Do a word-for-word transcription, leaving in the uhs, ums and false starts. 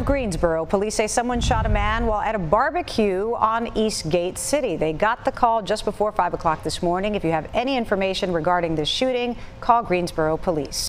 of Greensboro, police say someone shot a man while at a barbecue on East Gate City. They got the call just before five o'clock this morning. If you have any information regarding this shooting, call Greensboro Police.